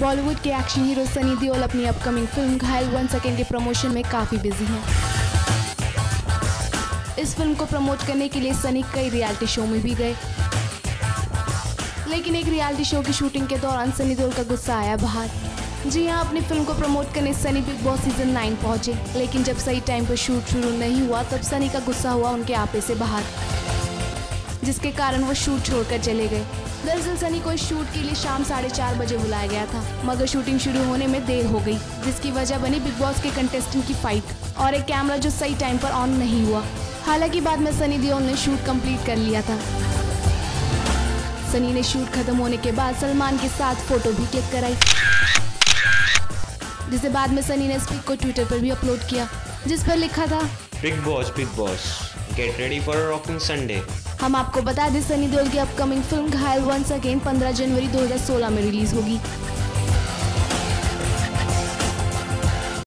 बॉलीवुड के action hero Sunny Deol अपनी upcoming film Ghayal once again के प्रमोशन में काफ़ी बिजी हैं। इस फिल्म को प्रमोट करने के लिए सनी कई रियलिटी शो में भी गए, लेकिन एक रियलिटी शो की शूटिंग के दौरान सनी देओल का गुस्सा आया बाहर। जी हाँ, अपनी फिल्म को प्रमोट करने सनी बिग बॉस सीजन 9 पहुंचे, लेकिन जब सही टाइम पर शूट शुरू नहीं हुआ तब सनी का गुस्सा हुआ उनके आपे से बाहर, जिसके कारण वो शूट छोड़कर चले गए। दरअसल सनी को इस शूट के लिए शाम 4:30 बजे बुलाया गया था, मगर शूटिंग शुरू होने में देर हो गई, जिसकी वजह बनी बिग बॉस के कंटेस्टेंट की फाइट और एक कैमरा जो सही टाइम पर ऑन नहीं हुआ। हालांकि बाद में सनी देओल ने शूट कंप्लीट कर लिया था। सनी ने शूट खत्म होने के बाद सलमान के साथ फोटो भी क्लिक कराई, जिसे बाद में सनी ने इस पिक को ट्विटर पर भी अपलोड किया, जिस पर लिखा था Bigg Boss get ready for a rocking Sunday. हम आपको बता दें, सनी देओल की upcoming film Ghayal once again 15 जनवरी 2016 में रिलीज होगी।